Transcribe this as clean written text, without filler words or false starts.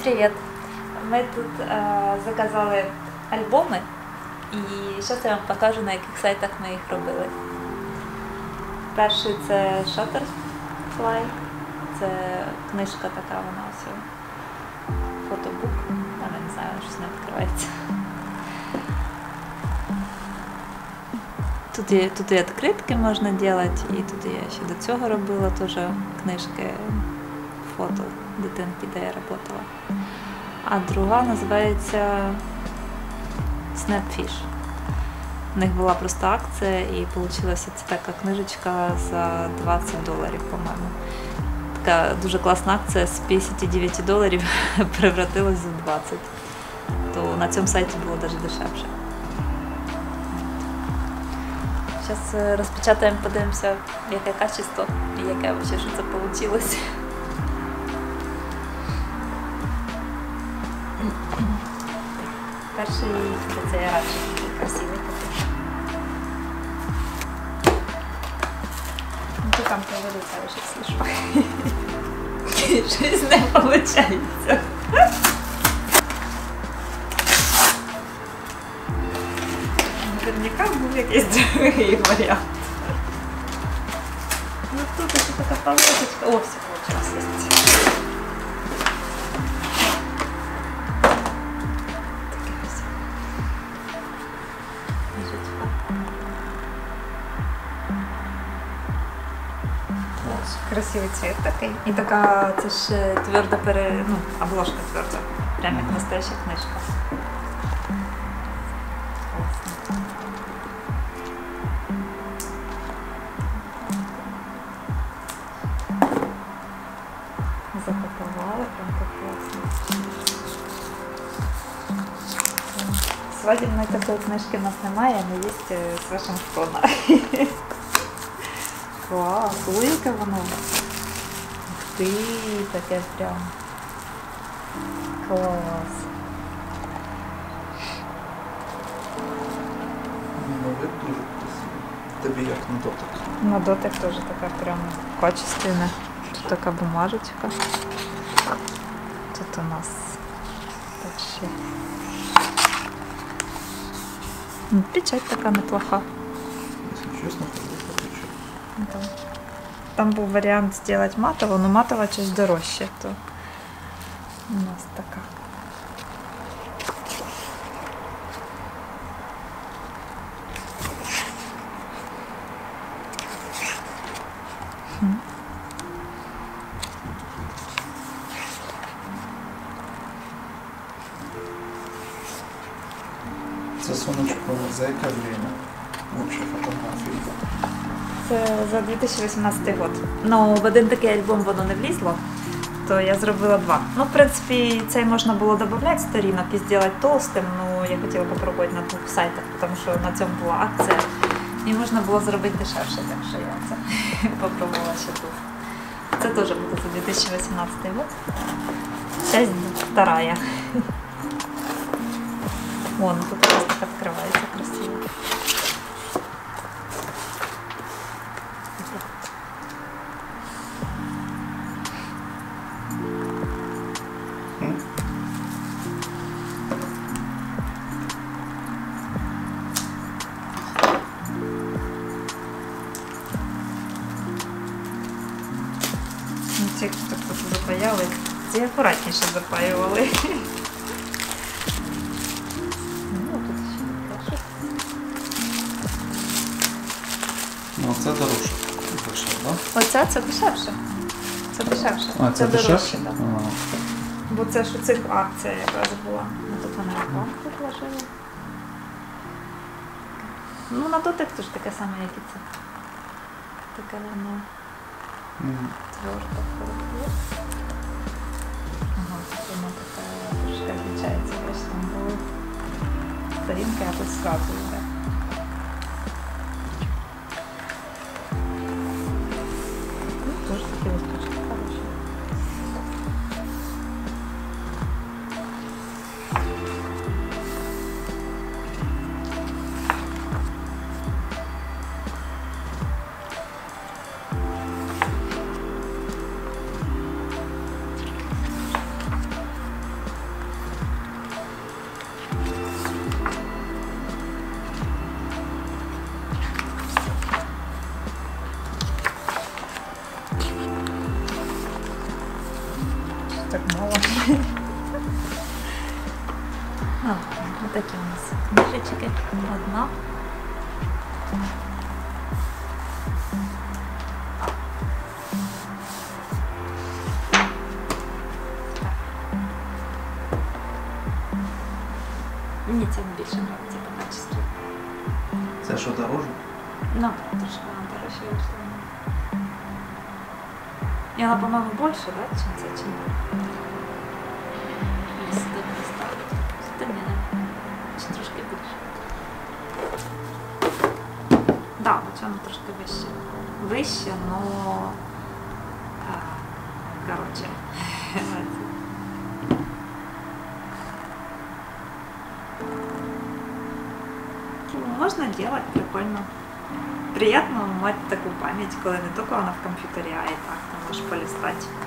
Привіт! Ми тут заказали альбоми і зараз я вам покажу, на яких сайтах ми їх робили. Перший це Shutterfly, це книжка така, вона ось фотобук, але не знаю, щось не відкривається. Тут і відкритки можна робити, і тут я ще до цього робила теж книжки, фото дитинки, де я працювала. А друга називається Snapfish. У них була просто акція і вийшла це така книжечка за $20, по-моєму. Така дуже класна акція, з $59 превратилась в 20. То на цьому сайті було навіть дешевше. Зараз розпечатаємо, подивимося, яке качество і яке взагалі, що це вийшло. Перший це я радше такий красивий такий. Ну, там проводиться вже всі шпахи. Щось не виходить. Наверняка був якийсь другий варіант. Ну тут ще така полосочка. О, все вийшло. Красивий цвет такий. І така, це ж твердо обложка тверда. Прямо як настояща книжка. Класно. Запакували, прям так класно. Свадібної такої книжки в нас немає, але є з Вашингтона. Клас, велике воно. Ух ти, таке прям. Клас. На вид дуже красиво. Тобі як на дотик? На дотик теж така прям качественна. Тут така бумажечка. Тут у нас так ще. Печать така неплоха. Якщо чесно, то Да. Там був варіант зробити матову, але матова щось дорожче, то у нас така. це сонечко за яке время? Лучше фотографії. Це за 2018 год. Ну, в один такий альбом воно не влізло, то я зробила два. Ну, в принципі, цей можна було додати сторінок і зробити толстим, але я хотіла спробувати на двох сайтах, тому що на цьому була акція. І можна було зробити дешевше, так що я це спробувала ще тут. Це теж буде за 2018 год. Часть вторая. Вон, тут просто так відкривається красиво. Ці, хто тут запаяли, ці акуратніше запаювали. Ну, тут ще не прошу. Ну, це дорожче. Дешевше, так? Оця це дешевше. Це дешевше. А, це дешевше? Так. Бо це ж у цих акція якраз була. Ну, тут вона рекламку вложила. Ну, на дотик теж таке саме, як і це. Таке воно. Твердо. Ага, тут воно така трошки відрізняється, ось там були сторінки, а тут зразу йде. Ну, теж такі листочки хороші. так мало. Вот такие у нас книжечки. Одна. Мені ця більше подобається по качеству. Це що, дороже? Ну, трошки вона дорожче вийшла. І вона, по-моєму, більше, да, чим це, чи ні? Ні, сюди не ставити. Сюди ні, да? Чи трошки більше? Да, от вона трошки вище. Вище, но... Короче. Можно делать, прикольно. Приятно мати таку пам'ять, коли не тільки вона в комп'ютері, а і так ти можеш полістати.